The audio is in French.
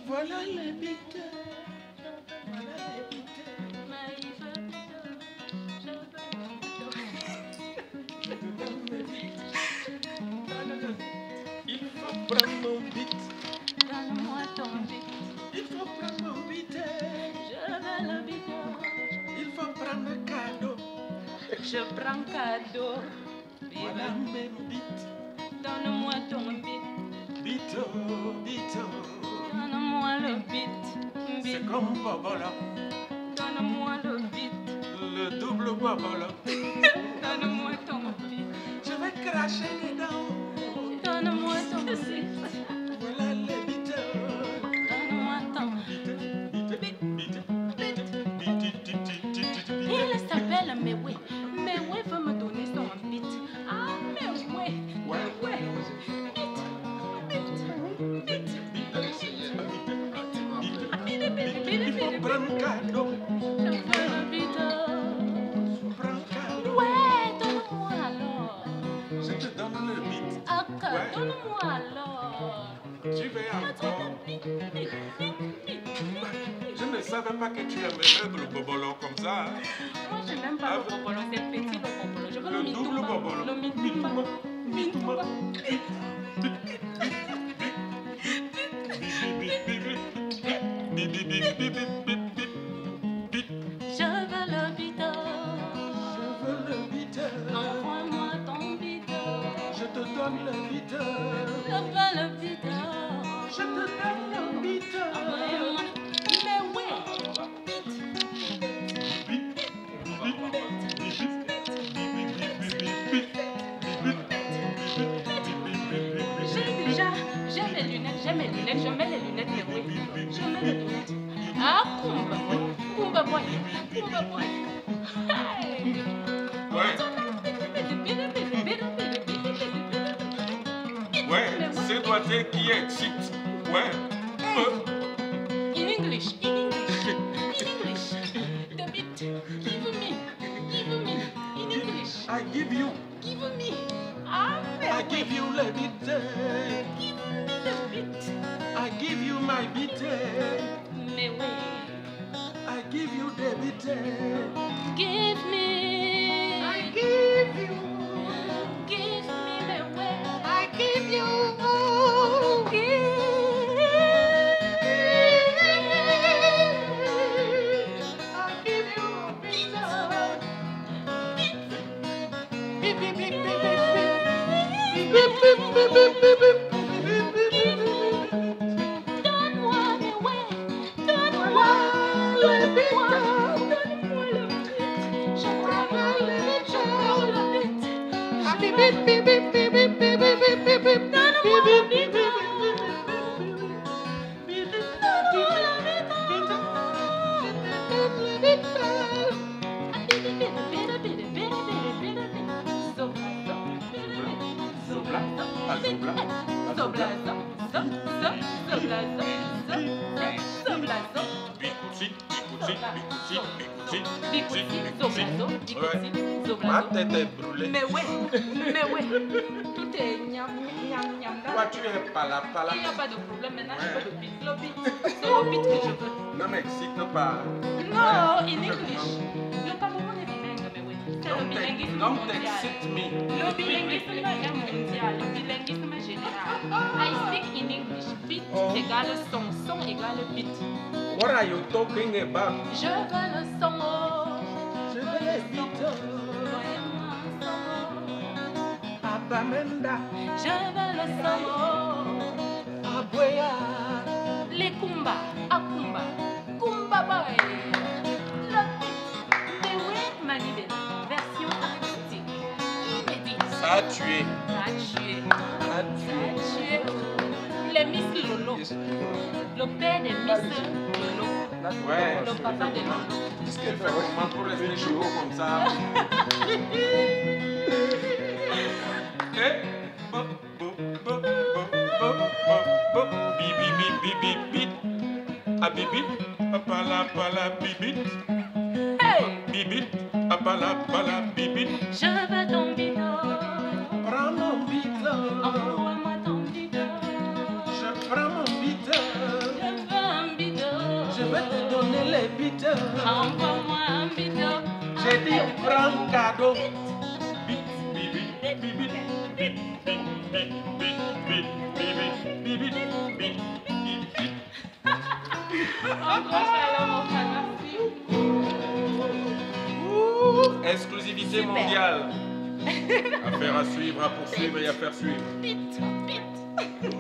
Voilà les bites. Voilà les bites. Il faut prendre mon bite. Donne-moi ton bite. Il faut prendre mon bite. Je veux le bite. Il faut prendre cadeau. Je prends cadeau. Voilà mes bites. Donne-moi ton bite. Bito, bito. Donne-moi le bite. C'est comme Bobolo. Donne-moi le bite. Le double Bobolo. Donne-moi ton bite. Je vais cracher dedans. Donne-moi ton bite. Voilà les bites. Donne-moi ton Bite, bite, bite, bite, bite. Il s'appelle Mewe. Mewe veut me donner son bite. Ah, Mewe. Mewe. Bite. Bite. Bite. Il faut prendre cadeau. Je veux le bite. Prends cadeau. Ouais, donne-moi alors. Je te donne le bite. Encore, Ouais. donne-moi alors. Tu veux encore? Je ne savais pas que tu aimais le bobolo comme ça. Moi, je n'aime pas le bobolo, c'est petit le bobolo. Je veux Le le double mitumba. bobolo. Le mitumba. Mitumba. Je veux le bite. Je veux le bite. Envoie-moi ton bite. Je te donne le bite. Je veux le bite. Je te donne le bite. Envoie-moi. Mais ouais. J'ai mes lunettes, je mets les lunettes, mais oui. Je mets les lunettes. Ah, Kumba boy. Kumba boy. Kumba boy. Hey. Ouais, ouais, c'est toi qui excite. Ouais. In English, in English, in English. The bit, give me, in English. I give you, Give me. Ah, I give you le bite. give me the bit. I give you my bite. Mais oui. I give you the bite. Give me. I give you. Give me the way. I give you. I give you a bite. Beep, beep, beep, beep, beep, beep. Beep, beep, beep, beep, beep, beep, beep. Donne-moi le way. Donne-moi Voilà le bite. Donne-moi le bit. Je prends le bit. Je prends le bit. Ah, beep, beep, beep, beep, beep, beep, beep, beep, beep, beep. Donne-moi le bit. Ma tête est brûlée. Mais ouais, tout est ñam, ñam, ñam. Toi, tu es pala, pala. Il n'y a pas de problème, maintenant je veux le beat. Le beat, c'est le beat que je veux. Ne m'excite pas. Non, in English. Le Cameroun est bilingue, mais oui. C'est le bilinguisme Don't mondial. excite me. Le bilinguisme est mondial, le bilinguisme général. I speak in English. Beat égale son, son égale beat. What are you talking about? Je veux le son. Je veux les beats. Envoyez-moi un son. Abamenda. Je veux le son. Aboya. Les Kumba, Akumba, Kumba Boy. Le beat. Mais oui, Manibela. Version acoustique. Inédite. Ça a tué. Ça a tué. Ça a tué. Les Miss Lolo. Le père des Miss Lolo. Ouais. Le papa de Lolo. Qu'est-ce qu'elle fait comment pour rester chaud comme ça? Eh? Bo, bo, bo, bo, bo, bo, bo. Bi, bi, bi, bi, bi, bi. Ah, bi, bi. Apala, pala, bi, bi. Hey! Bi, bi. Apala, pala, bi, bi. Je veux ton bidon. Prends mon bidon. Envoie-moi ton bidon. Je prends mon bidon. Je veux Envoie-moi un bidou. J'ai dit prends cadeau. Bit, bibi, bibi, bit, bit, bit, bit, bit, bit, bibi, bibi, bit, bit, bit. En gros, chaleur, mon frère, merci. Exclusivité Super. mondiale. Affaire à suivre, à poursuivre et à faire suivre. Bit, bit.